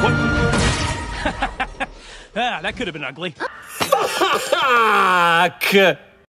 What? Ah, that could have been ugly. Fuck!